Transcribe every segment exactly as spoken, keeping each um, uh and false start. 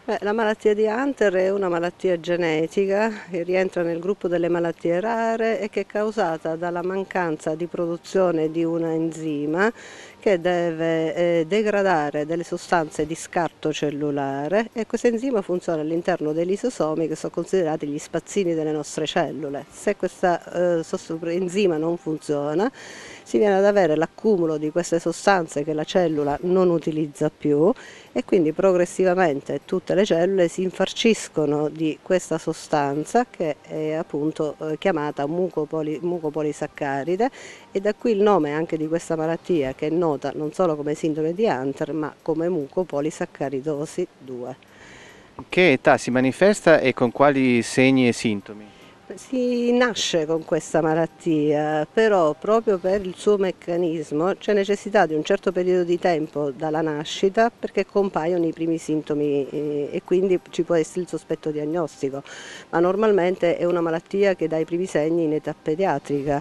Beh, la malattia di Hunter è una malattia genetica che rientra nel gruppo delle malattie rare e che è causata dalla mancanza di produzione di un enzima che deve eh, degradare delle sostanze di scarto cellulare, e questo enzima funziona all'interno dei lisosomi, che sono considerati gli spazzini delle nostre cellule. Se questo eh, enzima non funziona, si viene ad avere l'accumulo di queste sostanze che la cellula non utilizza più, e quindi progressivamente tutte le cellule si infarciscono di questa sostanza, che è appunto eh, chiamata mucopoli, mucopolisaccaride, e da qui il nome anche di questa malattia, che è nota non solo come sindrome di Hunter ma come mucopolisaccharidosi due. In che età si manifesta e con quali segni e sintomi? Si nasce con questa malattia, però proprio per il suo meccanismo c'è necessità di un certo periodo di tempo dalla nascita perché compaiono i primi sintomi eh, e quindi ci può essere il sospetto diagnostico, ma normalmente è una malattia che dà i primi segni in età pediatrica.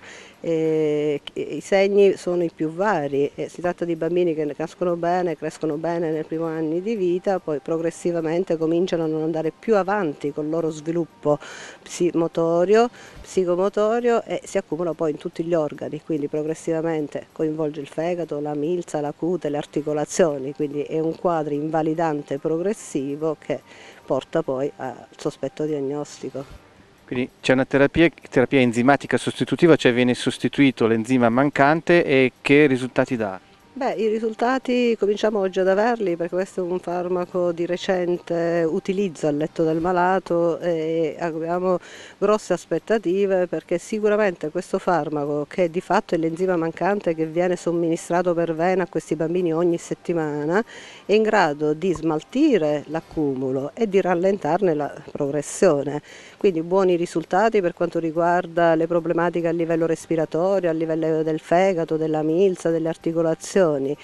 E i segni sono i più vari, e si tratta di bambini che nascono bene, crescono bene nei primi anni di vita, poi progressivamente cominciano a non andare più avanti con il loro sviluppo motorio, psicomotorio, e si accumula poi in tutti gli organi, quindi progressivamente coinvolge il fegato, la milza, la cute, le articolazioni, quindi è un quadro invalidante progressivo che porta poi al sospetto diagnostico. Quindi c'è una terapia, terapia enzimatica sostitutiva, cioè viene sostituito l'enzima mancante, e che risultati dà? Beh, i risultati cominciamo oggi ad averli perché questo è un farmaco di recente utilizzo al letto del malato e abbiamo grosse aspettative, perché sicuramente questo farmaco, che di fatto è l'enzima mancante che viene somministrato per vena a questi bambini ogni settimana, è in grado di smaltire l'accumulo e di rallentarne la progressione. Quindi buoni risultati per quanto riguarda le problematiche a livello respiratorio, a livello del fegato, della milza, delle articolazioni.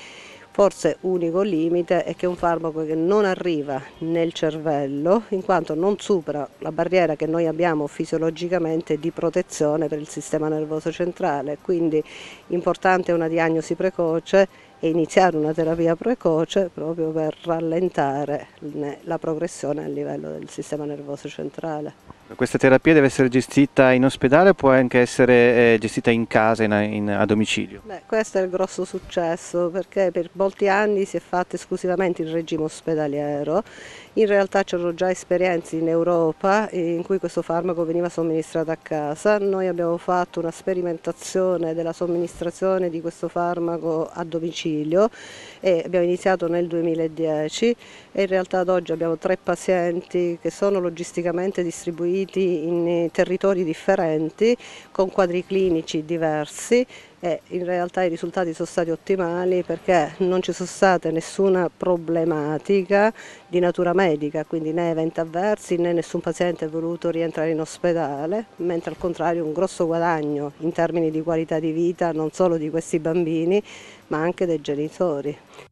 Forse unico limite è che è un farmaco che non arriva nel cervello, in quanto non supera la barriera che noi abbiamo fisiologicamente di protezione per il sistema nervoso centrale, quindi importante è una diagnosi precoce e iniziare una terapia precoce proprio per rallentare la progressione a livello del sistema nervoso centrale. Questa terapia deve essere gestita in ospedale o può anche essere eh, gestita in casa, in, in, a domicilio? Beh, questo è il grosso successo, perché per molti anni si è fatto esclusivamente in regime ospedaliero. In realtà c'erano già esperienze in Europa in cui questo farmaco veniva somministrato a casa. Noi abbiamo fatto una sperimentazione della somministrazione di questo farmaco a domicilio e abbiamo iniziato nel duemiladieci, e in realtà ad oggi abbiamo tre pazienti che sono logisticamente distribuiti in territori differenti con quadri clinici diversi, e in realtà i risultati sono stati ottimali perché non ci sono state nessuna problematica di natura medica, quindi né eventi avversi né nessun paziente è voluto rientrare in ospedale, mentre al contrario un grosso guadagno in termini di qualità di vita non solo di questi bambini ma anche dei genitori.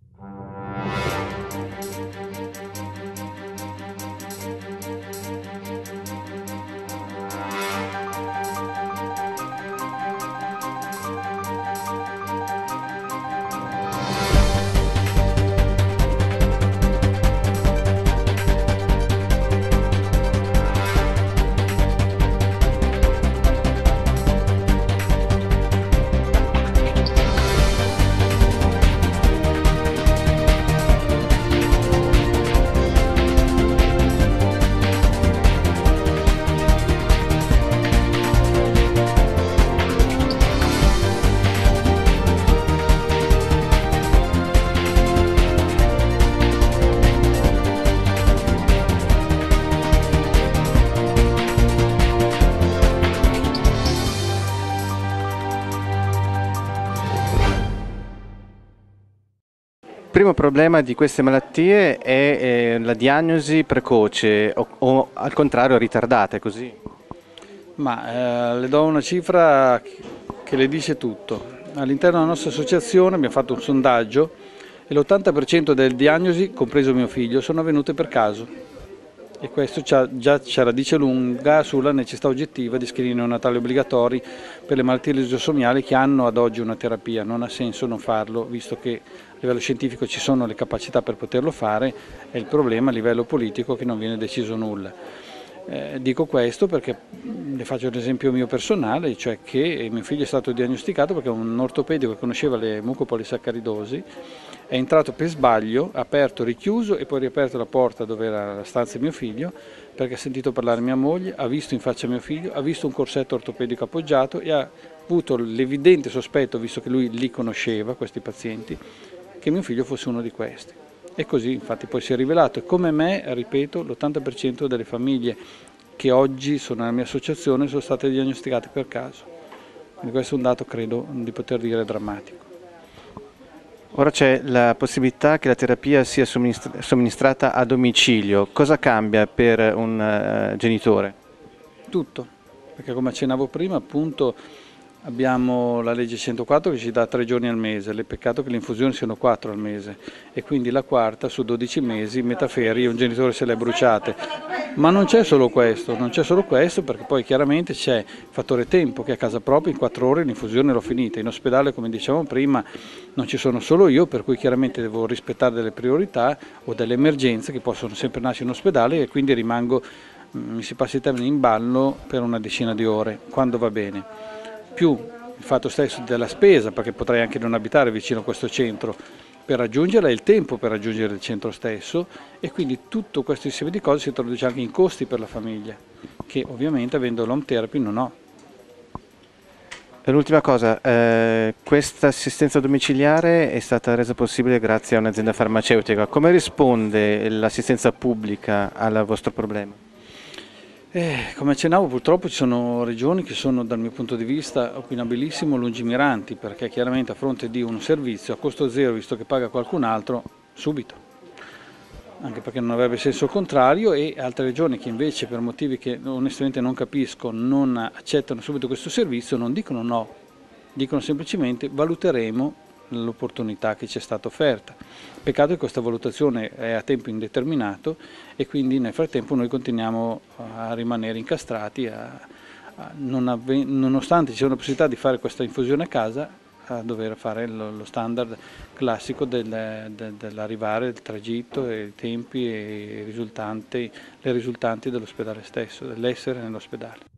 Il primo problema di queste malattie è eh, la diagnosi precoce o, o al contrario ritardata, è così? Ma eh, le do una cifra che le dice tutto. All'interno della nostra associazione abbiamo fatto un sondaggio e l'ottanta per cento delle diagnosi, compreso mio figlio, sono avvenute per caso. e questo già c'è radice lunga sulla necessità oggettiva di screening neonatali obbligatori per le malattie lisosomiali che hanno ad oggi una terapia. Non ha senso non farlo, visto che a livello scientifico ci sono le capacità per poterlo fare, è il problema a livello politico che non viene deciso nulla. Eh, dico questo perché le faccio un esempio mio personale, cioè che mio figlio è stato diagnosticato perché un ortopedico che conosceva le mucopolisaccharidosi è entrato per sbaglio, ha aperto, richiuso e poi riaperto la porta dove era la stanza di mio figlio, perché ha sentito parlare mia moglie, ha visto in faccia mio figlio, ha visto un corsetto ortopedico appoggiato e ha avuto l'evidente sospetto, visto che lui li conosceva, questi pazienti, che mio figlio fosse uno di questi. E così infatti poi si è rivelato, e come me, ripeto, l'ottanta per cento delle famiglie che oggi sono nella mia associazione sono state diagnosticate per caso. Quindi questo è un dato, credo, di poter dire drammatico. Ora c'è la possibilità che la terapia sia somministrata a domicilio. Cosa cambia per un uh, genitore? Tutto, perché come accennavo prima, appunto, abbiamo la legge centoquattro che ci dà tre giorni al mese, le peccato che le infusioni siano quattro al mese e quindi la quarta su dodici mesi, metà ferie, un genitore se le ha bruciate. Ma non c'è solo questo, non c'è solo questo perché poi chiaramente c'è il fattore tempo che a casa propria in quattro ore l'infusione l'ho finita, in ospedale come dicevamo prima non ci sono solo io, per cui chiaramente devo rispettare delle priorità o delle emergenze che possono sempre nascere in ospedale e quindi rimango, mi si passi il termine, in ballo per una decina di ore, quando va bene. Più il fatto stesso della spesa, perché potrei anche non abitare vicino a questo centro per raggiungerla, e il tempo per raggiungere il centro stesso, e quindi tutto questo insieme di cose si traduce anche in costi per la famiglia, che ovviamente avendo l'home therapy non ho. L'ultima cosa, eh, questa assistenza domiciliare è stata resa possibile grazie a un'azienda farmaceutica. Come risponde l'assistenza pubblica al vostro problema? Eh, come accennavo, purtroppo ci sono regioni che sono dal mio punto di vista opinabilissimo lungimiranti, perché chiaramente a fronte di un servizio a costo zero, visto che paga qualcun altro, subito, anche perché non avrebbe senso il contrario, e altre regioni che invece per motivi che onestamente non capisco non accettano subito questo servizio, non dicono no, dicono semplicemente valuteremo l'opportunità che ci è stata offerta. Peccato che questa valutazione è a tempo indeterminato e quindi nel frattempo noi continuiamo a rimanere incastrati, a, a non ave, nonostante ci sia una possibilità di fare questa infusione a casa, a dover fare lo, lo standard classico del, del, dell'arrivare, il tragitto, e i tempi e i risultanti, le risultanti dell'ospedale stesso, dell'essere nell'ospedale.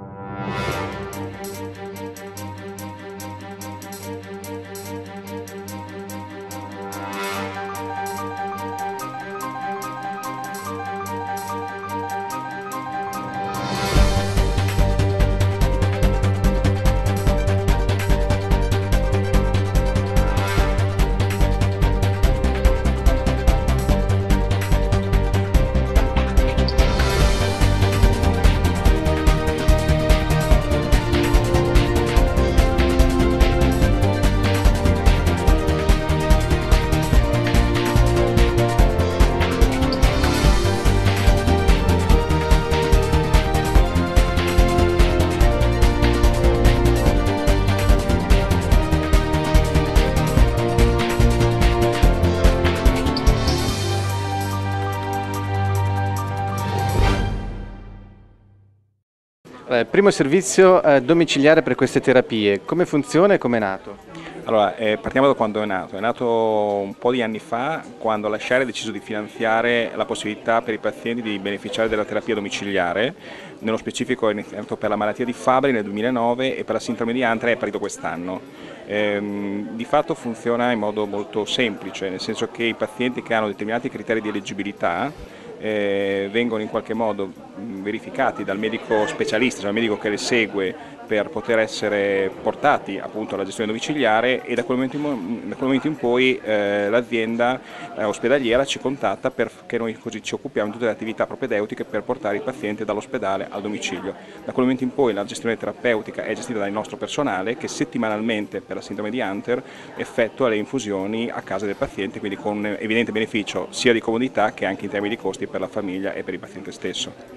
Primo servizio eh, domiciliare per queste terapie, come funziona e come è nato? Allora, eh, partiamo da quando è nato. È nato un po' di anni fa, quando la Shire ha deciso di finanziare la possibilità per i pazienti di beneficiare della terapia domiciliare. Nello specifico è iniziato per la malattia di Fabry nel duemilanove e per la sindrome di Hunter è partito quest'anno. Ehm, di fatto funziona in modo molto semplice, nel senso che i pazienti che hanno determinati criteri di eleggibilità Eh, vengono in qualche modo verificati dal medico specialista, cioè il medico che le segue, per poter essere portati appunto alla gestione domiciliare, e da quel momento in, da quel momento in poi eh, l'azienda eh, ospedaliera ci contatta perché noi così ci occupiamo di tutte le attività propedeutiche per portare i pazienti dall'ospedale al domicilio. Da quel momento in poi la gestione terapeutica è gestita dal nostro personale che settimanalmente per la sindrome di Hunter effettua le infusioni a casa del paziente, quindi con un evidente beneficio sia di comodità che anche in termini di costi per la famiglia e per il paziente stesso.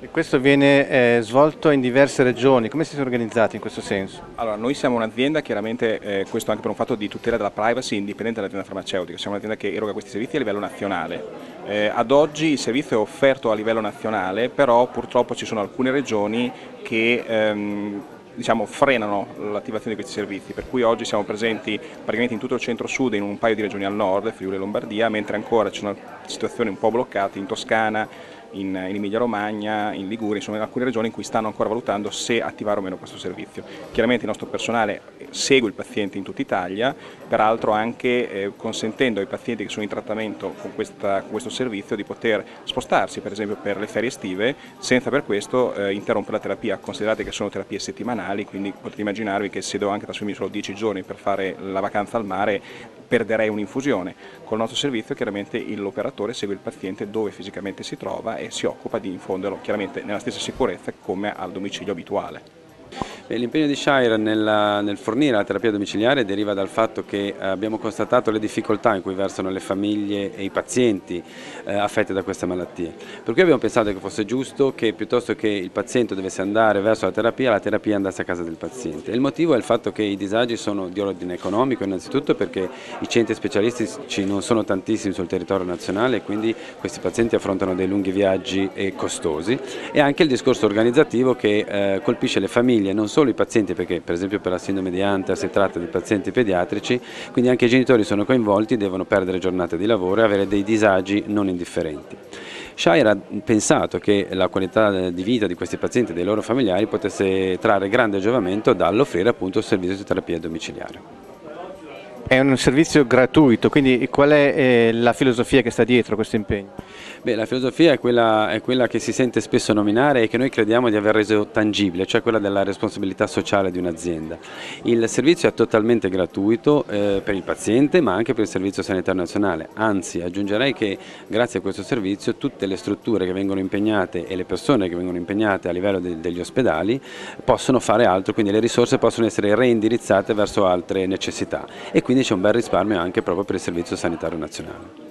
E questo viene eh, svolto in diverse regioni, come siete organizzati in questo senso? Allora, noi siamo un'azienda, chiaramente eh, questo anche per un fatto di tutela della privacy indipendente dall'azienda farmaceutica, siamo un'azienda che eroga questi servizi a livello nazionale. Eh, ad oggi il servizio è offerto a livello nazionale, però purtroppo ci sono alcune regioni che ehm, diciamo, frenano l'attivazione di questi servizi, per cui oggi siamo presenti praticamente in tutto il centro-sud e in un paio di regioni al nord, Friuli e Lombardia, mentre ancora ci sono situazioni un po' bloccate in Toscana, in, in Emilia Romagna, in Liguria, insomma in alcune regioni in cui stanno ancora valutando se attivare o meno questo servizio. Chiaramente il nostro personale segue il paziente in tutta Italia, peraltro anche eh, consentendo ai pazienti che sono in trattamento con, questa, con questo servizio di poter spostarsi per esempio per le ferie estive senza per questo eh, interrompere la terapia. Considerate che sono terapie settimanali, quindi potete immaginarvi che se devo anche trasferirmi solo dieci giorni per fare la vacanza al mare perderei un'infusione. Con il nostro servizio chiaramente l'operatore segue il paziente dove fisicamente si trova e si occupa di infonderlo chiaramente nella stessa sicurezza come al domicilio abituale. L'impegno di Shire nel, nel fornire la terapia domiciliare deriva dal fatto che abbiamo constatato le difficoltà in cui versano le famiglie e i pazienti eh, affetti da queste malattie. Per cui abbiamo pensato che fosse giusto che piuttosto che il paziente dovesse andare verso la terapia, la terapia andasse a casa del paziente. Il motivo è il fatto che i disagi sono di ordine economico innanzitutto perché i centri specialistici non sono tantissimi sul territorio nazionale e quindi questi pazienti affrontano dei lunghi viaggi e costosi, e anche il discorso organizzativo che eh, colpisce le famiglie, non solo i pazienti, perché per esempio per la sindrome di Hunter si tratta di pazienti pediatrici, quindi anche i genitori sono coinvolti, devono perdere giornate di lavoro e avere dei disagi non indifferenti. Shire ha pensato che la qualità di vita di questi pazienti e dei loro familiari potesse trarre grande giovamento dall'offrire appunto il servizio di terapia domiciliare. È un servizio gratuito, quindi qual è eh, la filosofia che sta dietro questo impegno? Beh, la filosofia è quella, è quella che si sente spesso nominare e che noi crediamo di aver reso tangibile, cioè quella della responsabilità sociale di un'azienda. Il servizio è totalmente gratuito eh, per il paziente ma anche per il Servizio Sanitario Nazionale, anzi aggiungerei che grazie a questo servizio tutte le strutture che vengono impegnate e le persone che vengono impegnate a livello de degli ospedali possono fare altro, quindi le risorse possono essere reindirizzate verso altre necessità e quindi c'è un bel risparmio anche proprio per il Servizio Sanitario Nazionale.